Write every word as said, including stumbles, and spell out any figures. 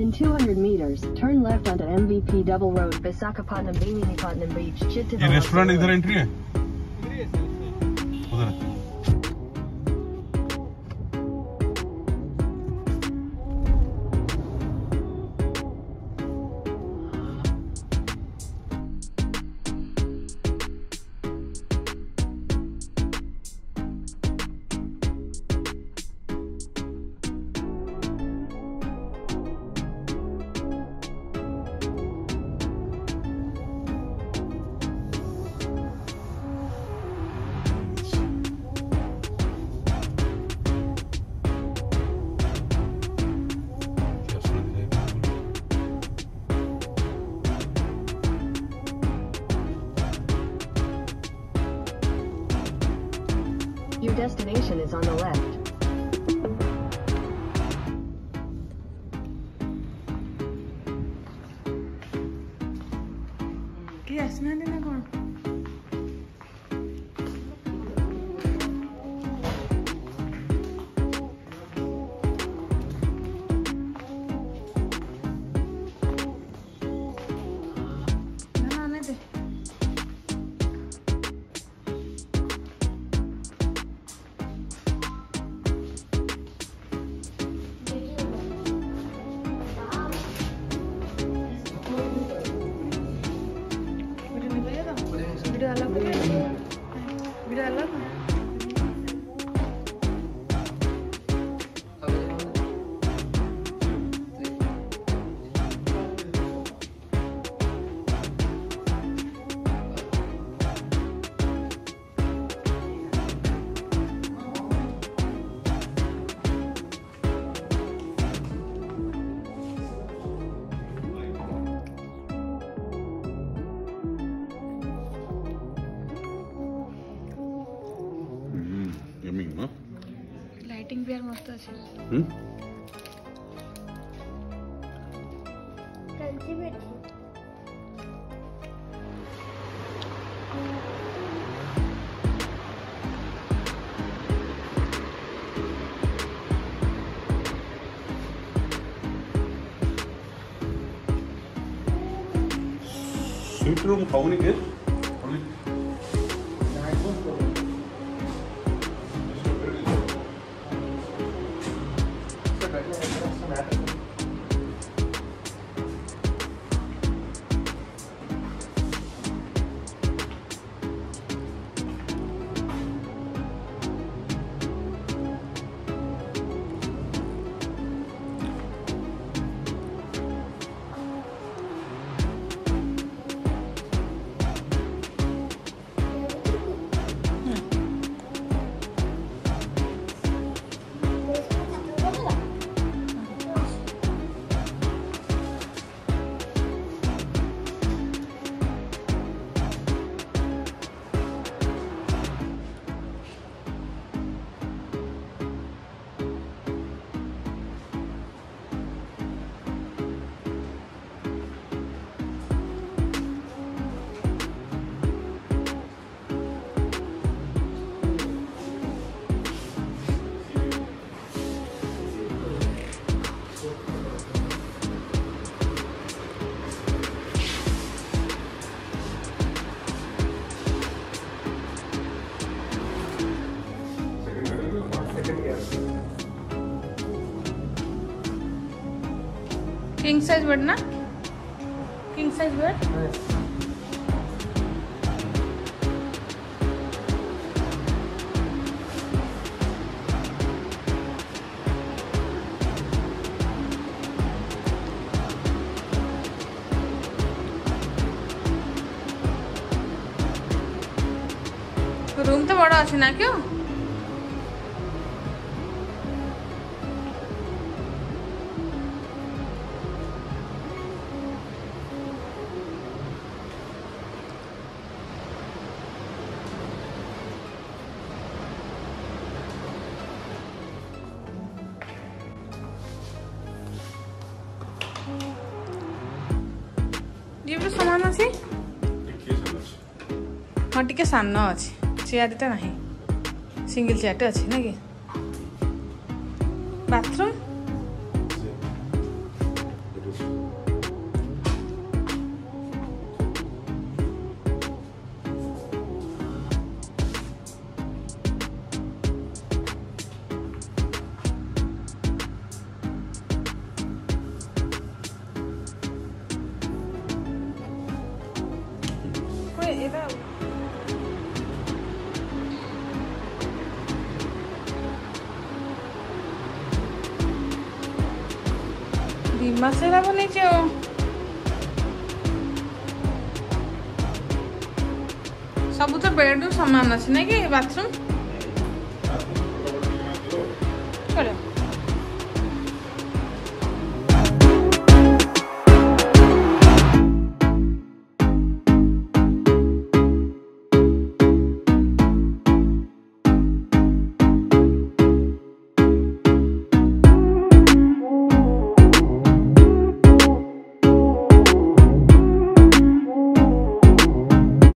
In two hundred meters, turn left onto M V P Double Road, Visakhapatnam, Bhavinipatnam Beach, Chittagong. ये restaurant इधर entry है उधर Your destination is on the left. Yes, no, no, no, no. Video alak video alak lighting भी यार मस्त আছে হুম কাঞ্চি বেটি sweet room खाऊनी के किंग साइज बेड ना किंग साइज बेड रूम तो बड़ा अच्छे ना क्यों ये भी सामान अच्छे हाँ टिके सान अच्छे चेयर तो ना सिंगल चेयर अच्छे ना कि बाथरूम ଏଇଟା ଦି ମାସ ହେଲା ବନେଇଛି ଆଉ ସବୁ ତ ବେଡ୍ ସମାନ ଅଛି ନାଇଁ କି ବାଥରୁମ୍